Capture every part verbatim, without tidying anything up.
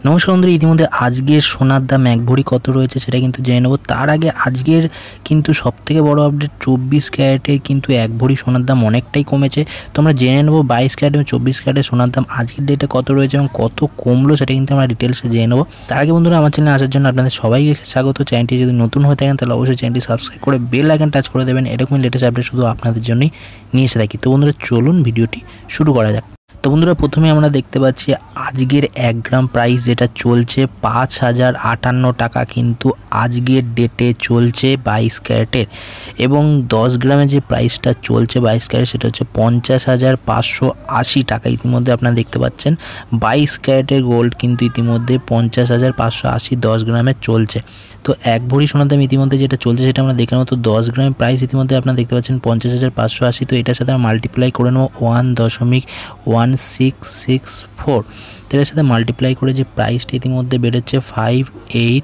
নমস্কার বন্ধুরা, ইতিমধ্যে আজকের সোনার দাম এক ভরি কত রয়েছে সেটা কিন্তু জেনে নেব। তার আগে আজকের কিন্তু সবথেকে বড় আপডেট, চব্বিশ ক্যারেটের কিন্তু এক ভরি সোনার দাম অনেকটাই কমেছে। তো আমরা জেনে নেব বাইশ ক্যারেট এবং চব্বিশ ক্যারেটের সোনার দাম আজকের ডেটে কত রয়েছে এবং কত কমলো সেটা কিন্তু আমরা ডিটেলসে জেনে নেব। তার আগে বন্ধুরা, আমার চ্যানেলে আসার জন্য আপনাদের সবাইকে স্বাগত। চ্যানেলটি যদি নতুন হয়ে থাকেন তাহলে অবশ্যই চ্যানেলটি সাবস্ক্রাইব করে বেল আইকন টাচ করে দেবেন। এরকমই লেটেস্ট আপডেট শুধু আপনাদের জন্যই নিয়ে এসে থাকি। তো বন্ধুরা চলুন ভিডিওটি শুরু করা যাক। তো বন্ধুরা প্রথমে আমরা দেখতে পাচ্ছি আজকের এক গ্রাম প্রাইস যেটা চলছে পাঁচ হাজার আটান্ন টাকা কিন্তু আজকের ডেটে চলছে বাইশ ক্যারেটের, এবং দশ গ্রামে যে প্রাইসটা চলছে বাইশ ক্যারেট সেটা হচ্ছে পঞ্চাশ হাজার পাঁচশো আশি টাকা। ইতিমধ্যে আপনারা দেখতে পাচ্ছেন বাইশ ক্যারেটের গোল্ড কিন্তু ইতিমধ্যে পঞ্চাশ হাজার পাঁচশো আশি দশ গ্রামে চলছে। তো এক ভরি সোনার দাম ইতিমধ্যে যেটা চলছে সেটা আমরা দেখে নেব। তো দশ গ্রামের প্রাইস ইতিমধ্যে আপনারা দেখতে পাচ্ছেন পঞ্চাশ হাজার পাঁচশো আশি। তো এটার সাথে আমরা মাল্টিপ্লাই করে নেব ওয়ান দশমিক ওয়ান সিক্স সিক্স ফোর। তো এটার সাথে মাল্টিপ্লাই করে যে প্রাইসটা ইতিমধ্যে বেড়েছে five eight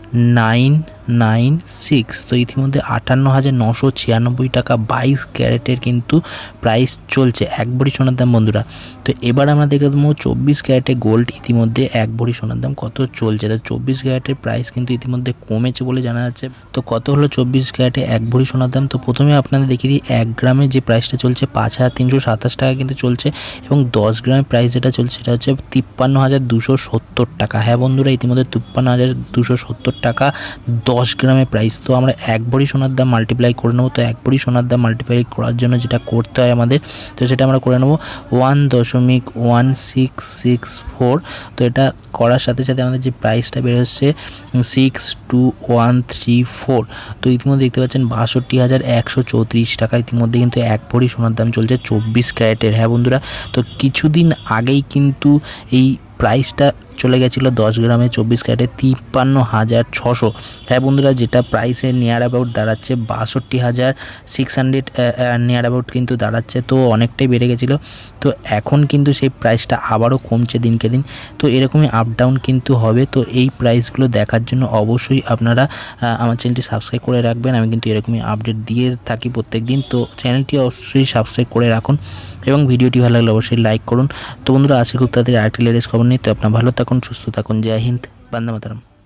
nine nine six. তো ইতিমধ্যে আটান্ন হাজার নশো ছিয়ানব্বই টাকা বাইশ ক্যারেটের কিন্তু প্রাইস চলছে এক ভরি সোনার দাম বন্ধুরা। তো এবার আমরা দেখে দেবো চব্বিশ ক্যারেটের গোল্ড ইতিমধ্যে এক ভরি সোনার দাম কত চলছে। তো চব্বিশ ক্যারেটের প্রাইস কিন্তু ইতিমধ্যে কমেছে বলে জানা যাচ্ছে। তো কত হলো চব্বিশ ক্যারেটে এক ভরি সোনার দাম। তো প্রথমে আপনাদের দেখিয়ে দিই এক গ্রামে যে প্রাইসটা চলছে পাঁচ হাজার তিনশো সাতাশ টাকা কিন্তু চলছে, এবং দশ গ্রামের প্রাইস যেটা চলছে সেটা হচ্ছে তিপ্পান্ন হাজার দুশো সত্তর টাকা। হ্যাঁ বন্ধুরা, ইতিমধ্যে তিপ্পান্ন হাজার দুশো সত্তর টাকা দশ গ্রামের প্রাইস। তো আমরা এক ভরি সোনার দাম মাল্টিপ্লাই করে নেবো। তো এক ভরি সোনার দাম মাল্টিপ্লাই করার জন্য যেটা করতে হয় আমাদের, তো সেটা আমরা করে নেবো ওয়ান দশমিক ওয়ান সিক্স সিক্স ফোর। তো এটা করার সাথে সাথে আমাদের যে প্রাইসটা বের হচ্ছে six two one three four. তো ইতিমধ্যে দেখতে পাচ্ছেন বাষট্টি হাজার একশো চৌত্রিশ টাকা ইতিমধ্যে কিন্তু এক ভরি সোনার দাম চলছে চব্বিশ ক্যারেটের। হ্যাঁ বন্ধুরা, তো কিছুদিন আগেই কিন্তু এই প্রাইসটা চলে গেছিলো দশ গ্রামে চব্বিশ ক্যারেটে তিপ্পান্ন হাজার ছশো। হ্যাঁ বন্ধুরা, যেটা প্রাইসের নিয়ার অ্যাবাউট দাঁড়াচ্ছে বাষট্টি হাজার সিক্স হান্ড্রেড নিয়ার অ্যাবাউট কিন্তু দাঁড়াচ্ছে। তো অনেকটাই বেড়ে গেছিলো। তো এখন কিন্তু সেই প্রাইসটা আবারও কমছে দিনকে দিন। তো এরকমই আপ ডাউন কিন্তু হবে। তো এই প্রাইসগুলো দেখার জন্য অবশ্যই আপনারা আমার চ্যানেলটি সাবস্ক্রাইব করে রাখবেন। আমি কিন্তু এরকমই আপডেট দিয়ে থাকি প্রত্যেক দিন। তো চ্যানেলটি অবশ্যই সাবস্ক্রাইব করে রাখুন এবং ভিডিওটি ভালো লাগলে অবশ্যই লাইক করুন। তো বন্ধুরা, আজকে খুব তাড়াতাড়ি আরেকটি লেটেস্ট খবর নিয়ে। তো আপনারা ভালো থাকুন, সুস্থ থাকুন। জয় হিন্দ, বন্দে মাতরম।